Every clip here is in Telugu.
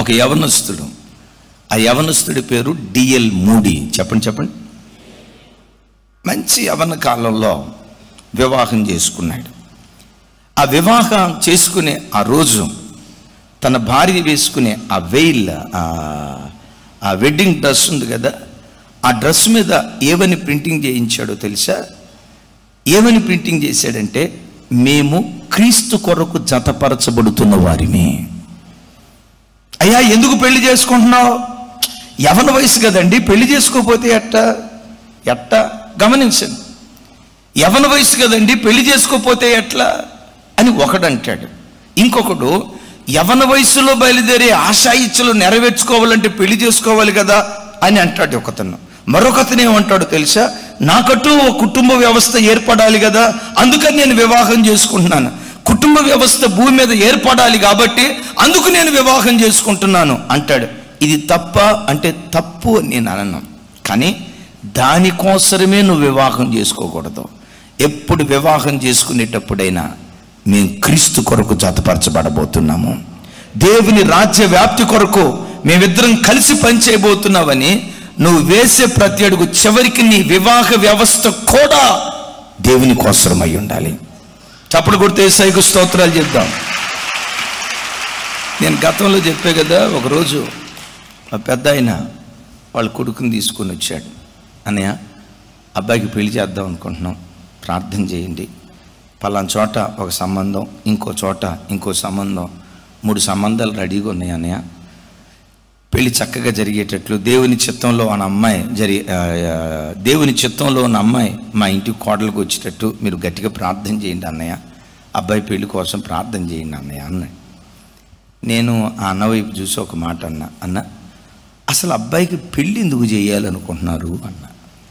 ఒక యవనస్తుడు, ఆ యవనస్తుడి పేరు డిఎల్ మూడీ. చెప్పండి. మంచి యవన కాలంలో వివాహం చేసుకున్నాడు. ఆ వివాహం చేసుకునే ఆ రోజు తన భార్య వేసుకునే ఆ వెయిల్, ఆ వెడ్డింగ్ డ్రెస్ ఉంది కదా, ఆ డ్రెస్ మీద ఏమని ప్రింటింగ్ చేయించాడో తెలుసా? ఏమని ప్రింటింగ్ చేశాడంటే, మేము క్రీస్తు కొరకు జతపరచబడుతున్న వారిని. అయ్యా ఎందుకు పెళ్లి చేసుకుంటున్నావు? యవన వయసు కదండి, పెళ్లి చేసుకోకపోతే ఎట్ట గమనించండి. యవన వయసు కదండి, పెళ్లి చేసుకోకపోతే ఎట్లా అని ఒకడంటాడు. ఇంకొకడు యవన వయసులో బయలుదేరే ఆశా ఇచ్చలు నెరవేర్చుకోవాలంటే పెళ్లి చేసుకోవాలి కదా అని అంటాడు ఒకతను. మరొకతను ఏమంటాడు తెలుసా? నాకట్టు ఓ కుటుంబ వ్యవస్థ ఏర్పడాలి కదా, అందుకని నేను వివాహం చేసుకుంటున్నాను. కుటుంబ వ్యవస్థ భూమి మీద ఏర్పడాలి కాబట్టి అందుకు నేను వివాహం చేసుకుంటున్నాను అంటాడు. ఇది తప్ప అంటే తప్పు అని నేను అనను, కానీ దానికోసమే నువ్వు వివాహం చేసుకోకూడదు. ఎప్పుడు వివాహం చేసుకునేటప్పుడైనా మేము క్రీస్తు కొరకు జతపరచబడబోతున్నాము, దేవుని రాజ్య వ్యాప్తి కొరకు మేమిద్దరం కలిసి పనిచేయబోతున్నావని నువ్వు వేసే ప్రతి అడుగు చివరికి నీ వివాహ వ్యవస్థ కూడా దేవుని కోసమై ఉండాలి. చప్పుడు కొడితే యేసయ్యకు స్తోత్రాలు చెప్దాం. నేను గతంలో చెప్పే కదా, ఒకరోజు ఆ పెద్ద ఆయన వాళ్ళ కొడుకుని తీసుకొని వచ్చాడు. అన్నయ్య, అబ్బాయికి పెళ్లి చేద్దాం అనుకుంటున్నాం, ప్రార్థన చేయండి. పలానా చోట ఒక సంబంధం, ఇంకో చోట ఇంకో సంబంధం, 3 సంబంధాలు రెడీగా ఉన్నాయి అన్నయ్య. పెళ్లి చక్కగా జరిగేటట్లు దేవుని చిత్తంలో ఉన్న అమ్మాయి దేవుని చిత్తంలో ఉన్న అమ్మాయి మా ఇంటికి కోడలకు వచ్చేటట్టు మీరు గట్టిగా ప్రార్థన చేయండి అన్నయ్య, అబ్బాయి పెళ్లి కోసం ప్రార్థన చేయండి అన్నయ్య అన్నాడు. నేను ఆ అన్న వైపు చూసి ఒక మాట అన్న, అసలు అబ్బాయికి పెళ్ళి ఎందుకు చేయాలనుకుంటున్నారు అన్న.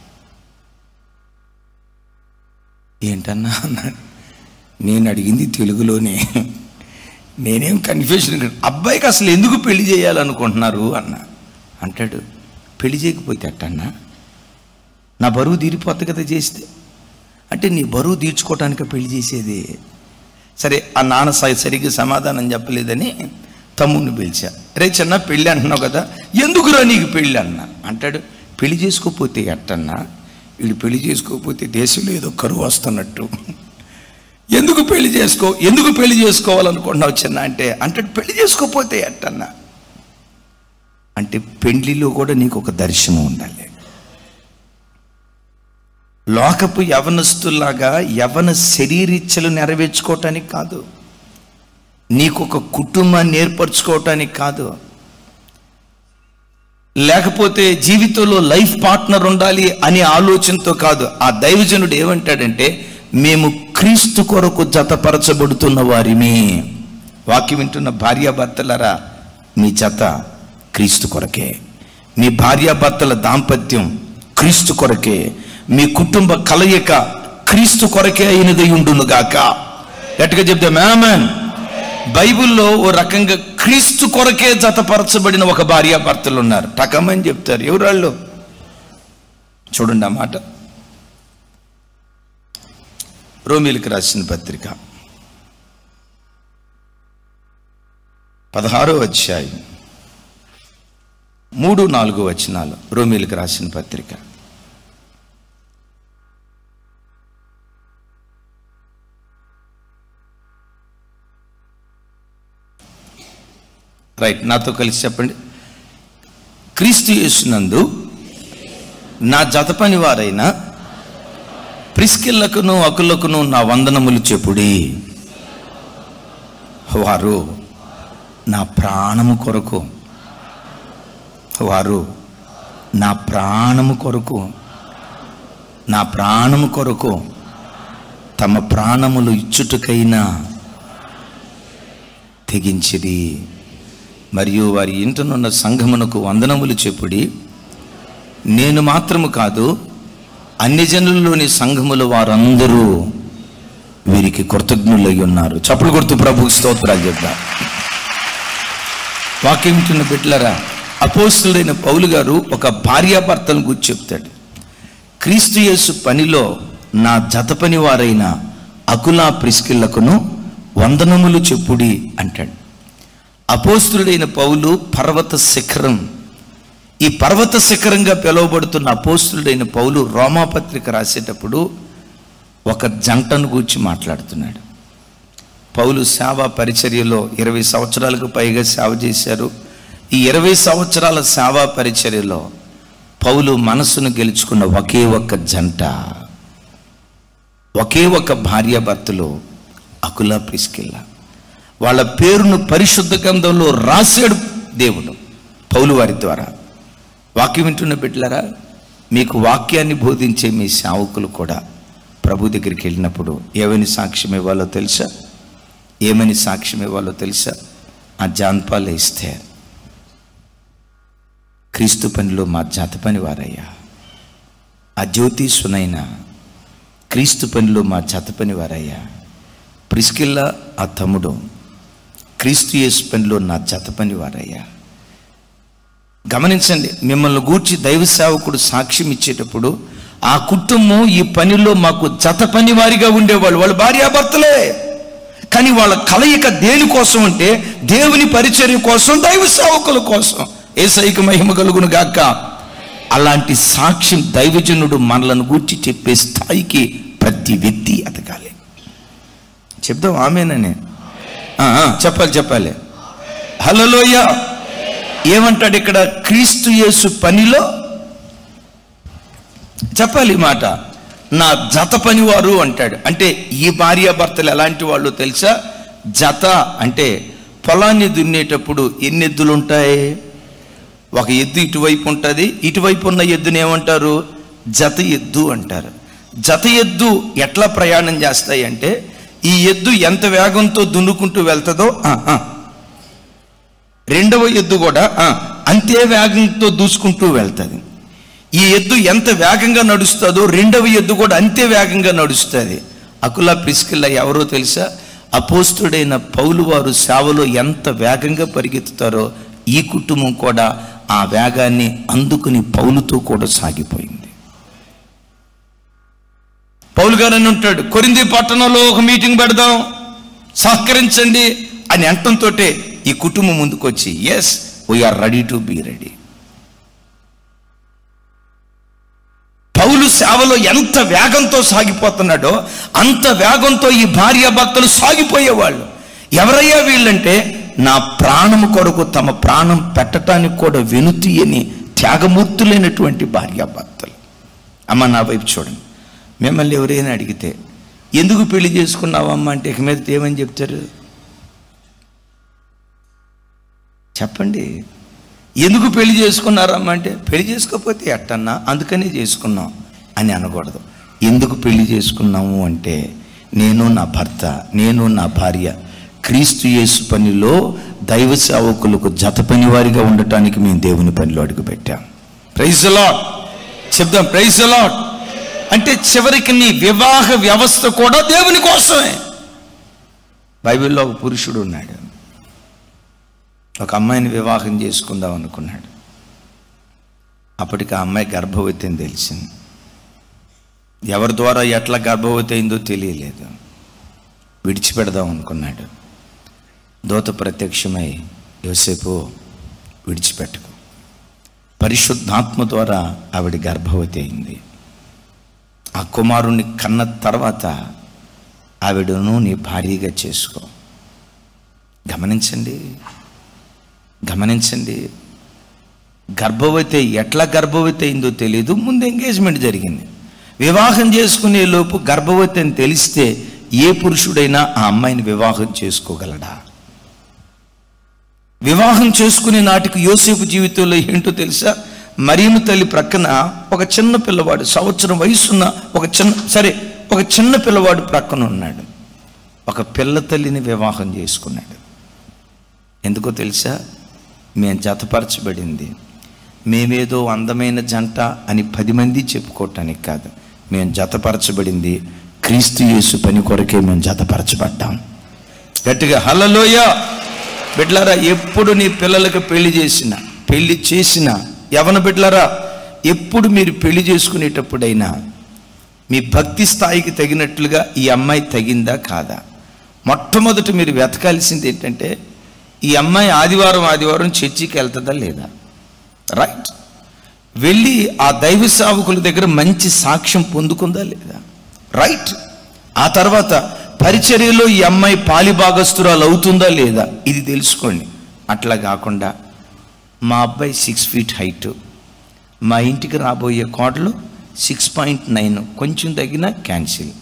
ఏంటన్నా అన్నాడు. నేను అడిగింది తెలుగులోనే, నేనేం కన్ఫ్యూజన్. అబ్బాయికి అసలు ఎందుకు పెళ్లి చేయాలనుకుంటున్నారు అన్న. అంటాడు, పెళ్లి చేయకపోతే అట్టన్నా, నా బరువు తీరిపోద్ది కదా చేస్తే. అంటే నీ బరువు తీర్చుకోవటానికి పెళ్లి చేసేది. సరే, ఆ నాన్న సరిగ్గా సమాధానం చెప్పలేదని తమ్ముడిని పిలిచా. రే చిన్న, పెళ్ళి అంటున్నావు కదా, ఎందుకురా నీకు పెళ్ళి అన్న. అంటాడు, పెళ్లి చేసుకోకపోతే ఎట్టన్నా, వీడు పెళ్లి చేసుకోకపోతే దేశంలో ఏదో కరువు వస్తున్నట్టు. ఎందుకు పెళ్లి చేసుకోవాలనుకుంటున్నావు చిన్న అంటే, అంటాడు, పెళ్లి చేసుకోకపోతే ఎట్టన్నా. అంటే పెళ్లిలో కూడా నీకు ఒక దర్శనం ఉండాలి. లోకపు యవనస్తులాగా యవన శరీరీచ్ఛలు నెరవేర్చుకోవటానికి కాదు, నీకు ఒక కుటుంబాన్ని ఏర్పరచుకోవటానికి కాదు, లేకపోతే జీవితంలో లైఫ్ పార్ట్నర్ ఉండాలి అనే ఆలోచనతో కాదు. ఆ దైవజనుడు ఏమంటాడంటే, మేము క్రీస్తు కొరకు జతపరచబడుతున్న వారిని. వాక్యం వింటున్న భార్యాభర్తలరా, మీ జత క్రీస్తు కొరకే, మీ భార్యాభర్తల దాంపత్యం క్రీస్తు కొరకే, మీ కుటుంబ కలయిక క్రీస్తు కొరకే అయినది ఉండునుగాక. గట్టిగా చెప్తాం ఆమేన్. బైబిల్లో ఓ రకంగా క్రీస్తు కొరకే జతపరచబడిన ఒక భార్యాభర్తలు ఉన్నారు. టకమని చెప్తారు. ఎవరు వాళ్ళు? చూడండి ఆ మాట. రోమీయులకు రాసిన పత్రిక 16వ అధ్యాయం 3-4 వచనాలు. రోమీయులకు రాసిన పత్రిక. రైట్, నాతో కలిసి చెప్పండి. క్రీస్తు యేసునందు నా జతపని వారైన ప్రిస్కిల్లకును అకులకును నా వందనములు చెప్పుడి. వారు నా ప్రాణము కొరకు, వారు నా ప్రాణము కొరకు, నా ప్రాణము కొరకు తమ ప్రాణములు ఇచ్చుటకైనా తెగించిరి. మరియు వారి ఇంటనున్న సంఘమునకు వందనములు చెప్పుడి. నేను మాత్రము కాదు, అన్ని జనుల్లోని సంఘముల వారందరూ వీరికి కృతజ్ఞులై ఉన్నారు. చప్పుడు కొడుతూ ప్రభువుకి స్తోత్రాలు చెప్తారు. వాక్యం వింటున్న బిడ్డలారా, అపోస్తలుడైన పౌలు గారు ఒక భార్యాభర్తలను గురించి చెప్తాడు. క్రీస్తు యేసు పనిలో నా జతపని వారైన అకుల ప్రిస్కిల్లకును వందనములు చెప్పుడి అంటాడు. అపోస్తులుడైన పౌలు పర్వత శిఖరం, ఈ పర్వత శిఖరంగా పిలువబడుతున్న అపోస్తులుడైన పౌలు రోమాపత్రిక రాసేటప్పుడు ఒక జంటను గూర్చి మాట్లాడుతున్నాడు. పౌలు సేవా పరిచర్యలో 20 సంవత్సరాలకు పైగా సేవ చేశారు. ఈ 20 సంవత్సరాల సేవా పరిచర్యలో పౌలు మనసును గెలుచుకున్న ఒకే ఒక్క జంట, ఒకే ఒక భార్యాభర్తలు అకుల ప్రిస్కిల్ల. వాళ్ళ పేరును పరిశుద్ధ గ్రంథంలో రాశాడు దేవుడు పౌలు వారి ద్వారా. వాక్యం వింటున్న బిడ్డలారా, మీకు వాక్యాన్ని బోధించే మీ సేవకులు కూడా ప్రభు దగ్గరికి వెళ్ళినప్పుడు ఏమని సాక్ష్యం ఇవ్వాలో తెలుసా? ఏమని సాక్ష్యం ఇవ్వాలో తెలుసా? ఆ జాన్పాలు ఇస్తే, క్రీస్తు పనిలో మా జత పని వారయ్యా. ఆ జ్యోతి సునైనా క్రీస్తు పనిలో మా జత పని వారయ్యా. ప్రిస్కిల్లా ఆ తమ్ముడు క్రీస్తు యేసు పనిలో నా జత పని వారయ్యా. గమనించండి, మిమ్మల్ని గూర్చి దైవ సేవకుడు సాక్ష్యం ఇచ్చేటప్పుడు ఆ కుటుంబం ఈ పనిలో మాకు జత పని వారిగా ఉండేవాళ్ళు. వాళ్ళు భార్యాభర్తలే, కానీ వాళ్ళ కలయిక దేనికోసం అంటే దేవుని పరిచర్య కోసం, దైవ సేవకుల కోసం. యేసయ్యకు మహిమ కలుగును గాక. అలాంటి సాక్ష్యం దైవజనుడు మనలను గూర్చి చెప్పే స్థాయికి ప్రతి వ్యక్తి ఎదగాలి. చెప్దాం ఆమేనని. చెప్పాలి. హల్లెలూయా. ఏమంటాడు ఇక్కడ? క్రీస్తు యేసు పనిలో చెప్పాలి ఈ మాట, నా జత పనివారు అంటాడు. అంటే ఈ భార్యాభర్తలు ఎలాంటి వాళ్ళు తెలుసా? జత అంటే పొలాన్ని దున్నేటప్పుడు ఎన్ని ఎద్దులు ఉంటాయి? ఒక ఎద్దు ఇటువైపు ఉంటుంది, ఇటువైపు ఉన్న ఎద్దుని ఏమంటారు? జత ఎద్దు అంటారు. జత ఎద్దు ఎట్లా ప్రయాణం చేస్తాయి అంటే, ఈ ఎద్దు ఎంత వేగంతో దున్నుకుంటూ వెళ్తుందో రెండవ ఎద్దు కూడా అంతే వేగంతో దూసుకుంటూ వెళ్తుంది. ఈ ఎద్దు ఎంత వేగంగా నడుస్తుందో రెండవ ఎద్దు కూడా అంతే వేగంగా నడుస్తుంది. అకుల ప్రిస్కిల్ల ఎవరో తెలుసా? అపోస్తుడైన పౌలు వారు సేవలో ఎంత వేగంగా పరిగెత్తుతారో ఈ కుటుంబం కూడా ఆ వేగాన్ని అందుకుని పౌలుతో కూడా సాగిపోయింది. పౌలు గారు అని ఉంటాడు, కొరింథీ పట్టణంలో ఒక మీటింగ్ పెడదాం, సహకరించండి అని అంటంతో ఈ కుటుంబం ముందుకొచ్చి, yes we are ready to be ready. Paul సేవలో ఎంత వేగంతో సాగిపోతున్నాడో అంత వేగంతో ఈ భార్యాభర్తలు సాగిపోయేవాళ్ళు. ఎవరయ్యా వీళ్ళంటే, నా ప్రాణము కొరకు తమ ప్రాణం పెట్టడానికి కూడా వెనుతీయని త్యాగమూర్తులైనటువంటి భార్యాభర్తలు. అమ్మ నా వైపు చూడండి. మిమ్మల్ని ఎవరైనా అడిగితే ఎందుకు పెళ్లి చేసుకున్నావమ్మా అంటే ఇక మీద ఏమని చెప్తారు? చెప్పండి. ఎందుకు పెళ్లి చేసుకున్నారమ్మా అంటే, పెళ్లి చేసుకోకపోతే ఎట్టన్నా, అందుకనే చేసుకున్నాం అని అనకూడదు. ఎందుకు పెళ్లి చేసుకున్నాము అంటే, నేను నా భర్త, నేను నా భార్య క్రీస్తు యేసు పనిలో దైవ సేవకులకు జత పని వారిగా ఉండటానికి మేము దేవుని పనిలో అడుగుపెట్టాం. Praise the lord. చెప్దాం ప్రైజ్ ది లార్డ్. అంటే చివరికి నీ వివాహ వ్యవస్థ కూడా దేవుని కోసమే. బైబిల్లో ఒక పురుషుడు ఉన్నాడు, ఒక అమ్మాయిని వివాహం చేసుకుందాం అనుకున్నాడు. అప్పటికి ఆ అమ్మాయి గర్భవతి అని తెలిసింది. ఎవరి ద్వారా ఎట్లా గర్భవతి అయిందో తెలియలేదు. విడిచిపెడదాం అనుకున్నాడు. దూత ప్రత్యక్షమై, యోసేపు విడిచిపెట్టకు. పరిశుద్ధాత్మ ద్వారా ఆవిడ గర్భవతి అయింది. ఆ కుమారుణ్ణి కన్న తర్వాత ఆవిడను నీ భార్యగా చేసుకో. గమనించండి, గమనించండి. గర్భవతి ఎట్లా గర్భవతి అయిందో తెలియదు. ముందు ఎంగేజ్మెంట్ జరిగింది. వివాహం చేసుకునే లోపు గర్భవతి అని తెలిస్తే ఏ పురుషుడైనా ఆ అమ్మాయిని వివాహం చేసుకోగలడా? వివాహం చేసుకునే నాటికి యోసేపు జీవితంలో ఏంటో తెలుసా? మరియమ్మ తల్లి ప్రక్కన ఒక చిన్న పిల్లవాడు, సంవత్సరం వయసున్న ఒక చిన్న పిల్లవాడు ప్రక్కన ఉన్నాడు. ఒక పిల్ల తల్లిని వివాహం చేసుకున్నాడు. ఎందుకో తెలుసా? మేము జతపరచబడింది మేమేదో అందమైన జంట అని 10 మంది చెప్పుకోవటానికి కాదు. మేము జతపరచబడింది క్రీస్తు యేసు పని కొరకే మేము జతపరచబడ్డాం. గట్టిగా హల్లెలూయా. బిడ్డలారా, ఎప్పుడు నీ పిల్లలకు పెళ్లి చేసిన యవన బిడ్డలారా, ఎప్పుడు మీరు పెళ్లి చేసుకునేటప్పుడైనా మీ భక్తి స్థాయికి తగినట్లుగా ఈ అమ్మాయి తగిందా కాదా? మొట్టమొదటి మీరు వెతకాల్సింది ఏంటంటే, ఈ అమ్మాయి ఆదివారం చర్చికి వెళ్తుందా లేదా? రైట్. వెళ్ళి ఆ దైవ సేవకుల దగ్గర మంచి సాక్ష్యం పొందుకుందా లేదా? రైట్. ఆ తర్వాత పరిచర్యలో ఈ అమ్మాయి పాలిభాగస్తురాలు అవుతుందా లేదా? ఇది తెలుసుకోండి. అట్లా కాకుండా మా అబ్బాయి 6 feet హైట్, మా ఇంటికి రాబోయే కోడలు 6.9, కొంచెం తగ్గిన క్యాన్సిల్.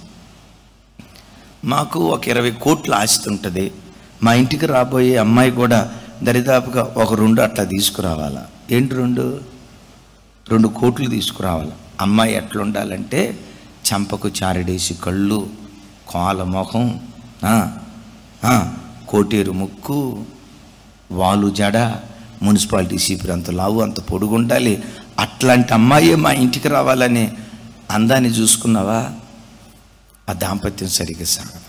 మాకు ఒక 20 కోట్ల ఆస్తి ఉంటుంది, మా ఇంటికి రాబోయే అమ్మాయి కూడా దరిదాపుగా ఒక 2 అట్లా తీసుకురావాలా. ఏంటి 2 కోట్లు తీసుకురావాలి. అమ్మాయి ఎట్లా ఉండాలంటే చంపకు చారడేసి కళ్ళు, కోల ముఖం, కోటేరు ముక్కు, వాలు జడ, మున్సిపాలిటీ సీపర్ అంత లావు, అంత పొడుగు ఉండాలి. అట్లాంటి అమ్మాయి మా ఇంటికి రావాలని అందాన్ని చూసుకున్నావా? ఆ దాంపత్యం సరిగ్గా సాగదు.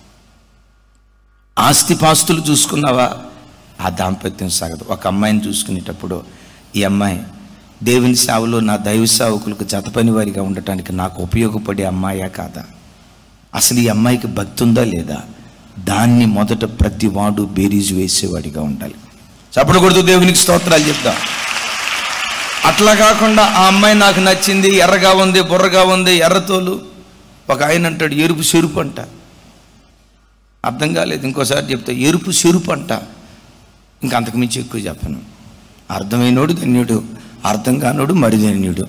ఆస్తిపాస్తులు చూసుకున్నావా? ఆ దాంపత్యం సాగదు. ఒక అమ్మాయిని చూసుకునేటప్పుడు ఈ అమ్మాయి దేవుని సేవలో నా దైవ సేవకులకు జతపని వారిగా ఉండటానికి నాకు ఉపయోగపడే అమ్మాయా కాదా? అసలు ఈ అమ్మాయికి భక్తి ఉందా లేదా? దాన్ని మొదట ప్రతి వాడు బేరీజు వేసేవాడిగా ఉండాలి. చప్పుడు కొడుతూ దేవునికి స్తోత్రాలు చెప్దాం. అట్లా కాకుండా ఆ అమ్మాయి నాకు నచ్చింది, ఎర్రగా ఉంది, బుర్రగా ఉంది, ఎర్రతోలు. ఒక ఆయన అంటాడు ఎరుపు చెరుపు అంట. అర్థం కాలేదు, ఇంకోసారి చెప్తా, ఎరుపు చెరుపు అంట. ఇంకా అంతకు మించి ఎక్కువ చెప్పను. అర్థమైనోడు ధన్యుడు, అర్థం కానోడు మరి ధన్యుడు.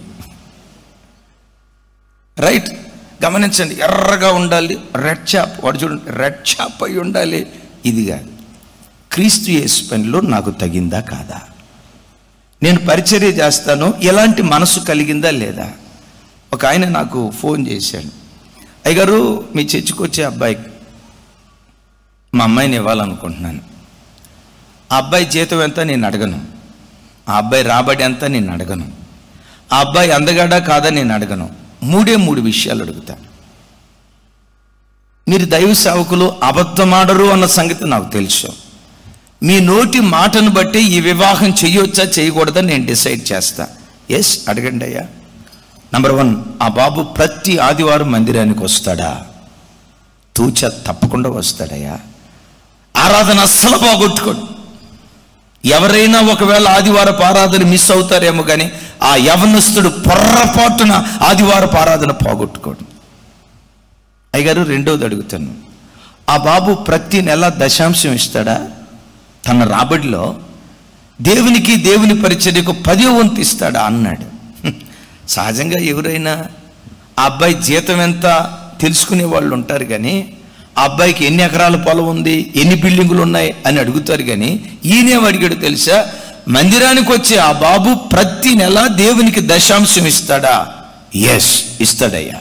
రైట్. గమనించండి, ఎర్రగా ఉండాలి, రెడ్ చాప్. వాడు చూడండి, రెడ్ చాప్ అయి ఉండాలి. ఇది కాదు. క్రీస్తు యేసు పనిలో నాకు తగిందా కాదా? నేను పరిచర్య చేస్తాను, ఎలాంటి మనసు కలిగిందా లేదా? ఒక ఆయన నాకు ఫోన్ చేశాడు, అయ్యగారు మీ చర్చికి వచ్చే అబ్బాయికి మా అమ్మాయిని ఇవ్వాలనుకుంటున్నాను. ఆ అబ్బాయి జీతం ఎంత నేను అడగను, ఆ అబ్బాయి రాబడి ఎంత నేను అడగను, ఆ అబ్బాయి అందగాడా కాదా నేను అడగను. 3 విషయాలు అడుగుతా. మీరు దైవ సేవకులు అబద్ధమాడరు అన్న సంగతి నాకు తెలుసు. మీ నోటి మాటను బట్టి ఈ వివాహం చేయొచ్చా చేయకూడదా నేను డిసైడ్ చేస్తా. ఎస్, అడగండి అయ్యా. నంబర్ 1, ఆ బాబు ప్రతి ఆదివారం మందిరానికి వస్తాడా? తూచా తప్పకుండా వస్తాడయ్యా. ఆరాధన అస్సలు బాగొట్టుకోడు. ఎవరైనా ఒకవేళ ఆదివారపు ఆరాధన మిస్ అవుతారేమో కానీ ఆ యవనస్తుడు పొర్రపాటున ఆదివారపు ఆరాధన పోగొట్టుకోడు. అయ్యగారు రెండోది అడుగుతాను, ఆ బాబు ప్రతి నెల దశాంశం ఇస్తాడా? తన రాబడిలో దేవునికి దేవుని పరిచర్యకు 10వ వంతు ఇస్తాడా అన్నాడు. సహజంగా ఎవరైనా ఆ అబ్బాయి జీతం ఎంత తెలుసుకునే వాళ్ళు ఉంటారు కానీ ఆ అబ్బాయికి ఎన్ని ఎకరాల పొలం ఉంది, ఎన్ని బిల్డింగులు ఉన్నాయి అని అడుగుతారు. కానీ ఈయనేం అడిగాడు తెలుసా? మందిరానికి వచ్చే ఆ బాబు ప్రతి నెల దేవునికి దశాంశం ఇస్తాడా? ఎస్, ఇస్తాడయ్యా.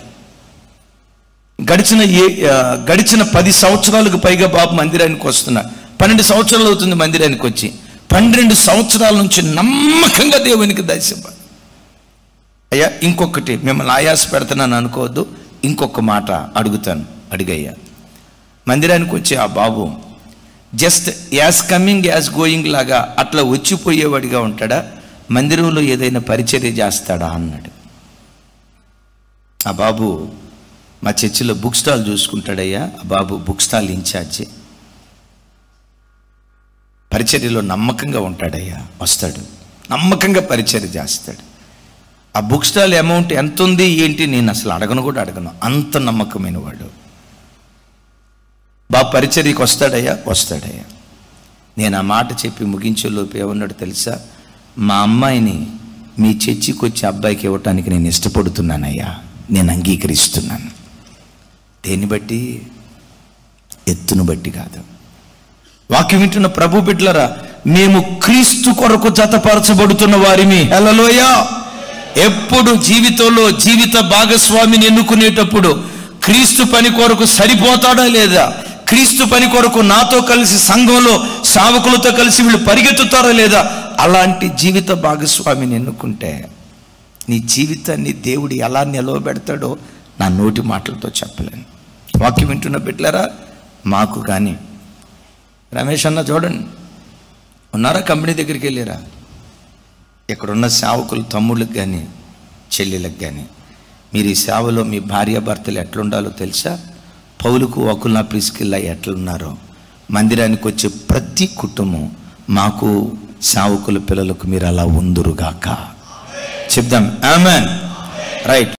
గడిచిన 10 సంవత్సరాలకు పైగా బాబు మందిరానికి వస్తున్నాడు. 12 సంవత్సరాలు అవుతుంది మందిరానికి వచ్చి. 12 సంవత్సరాల నుంచి నమ్మకంగా దేవునికి దశింపాలి. అయ్యా ఇంకొకటి, మిమ్మల్ని ఆయాస పెడుతున్నాను అనుకోవద్దు, ఇంకొక మాట అడుగుతాను, అడిగయ్యా. మందిరానికి వచ్చే ఆ బాబు just as coming as going లాగా అట్లా వచ్చిపోయేవాడిగా ఉంటాడా? మందిరంలో ఏదైనా పరిచర్య చేస్తాడా అన్నాడు. ఆ బాబు మా చర్చిలో బుక్ స్టాల్ చూసుకుంటాడయ్యా. ఆ బాబు బుక్ స్టాల్ ఇన్ఛార్జి. పరిచర్యలో నమ్మకంగా ఉంటాడయ్యా, వస్తాడు, నమ్మకంగా పరిచర్య చేస్తాడు. ఆ బుక్ స్టాల్ అమౌంట్ ఎంత ఉంది ఏంటి నేను అసలు అడగను కూడా అడగను, అంత నమ్మకమైన వాడు. బాబు పరిచర్యకి వస్తాడయ్యా, వస్తాడయ్యా. నేను ఆ మాట చెప్పి ముగించేలోపు ఏమన్నాడు తెలుసా? మా అమ్మాయిని మీ చర్చికి వచ్చే అబ్బాయికి ఇవ్వటానికి నేను ఇష్టపడుతున్నానయ్యా, నేను అంగీకరిస్తున్నాను. దేన్ని బట్టి? ఎత్తును బట్టి కాదు. వాక్యం వింటున్న ప్రభు బిడ్డలారా, మేము క్రీస్తు కొరకు జతపరచబడుతున్న వారిని. హల్లెలూయా. ఎప్పుడు జీవితంలో జీవిత భాగస్వామిని ఎన్నుకునేటప్పుడు క్రీస్తు పని కొరకు సరిపోతాడా లేదా, క్రీస్తు పని కొరకు నాతో కలిసి సంఘంలో సేవకులతో కలిసి వీళ్ళు పరిగెత్తుతారా లేదా, అలాంటి జీవిత భాగస్వామిని ఎన్నుకుంటే నీ జీవితాన్ని దేవుడు ఎలా నిలవబెడతాడో నా నోటి మాటలతో చెప్పలేను. వాక్యం వింటున్న బిడ్డలారా, మాకు కానీ రమేష్ అన్న చూడండి ఉన్నారా, కంపెనీ దగ్గరికి వెళ్ళారా? ఇక్కడున్న సేవకులు తమ్ముళ్ళకి కానీ చెల్లెళ్ళకి కానీ మీరు ఈ సేవలో మీ భార్యాభర్తలు ఎట్లుండాలో తెలుసా? పౌలుకు వకుల ప్రిస్కిల్లా ఎట్లున్నారో మందిరానికి వచ్చే ప్రతి కుటుంబం మాకు సేవకుల పిల్లలకు మీరు అలా ఉందురుగాక చెప్దాం. ఆమెన్. రైట్.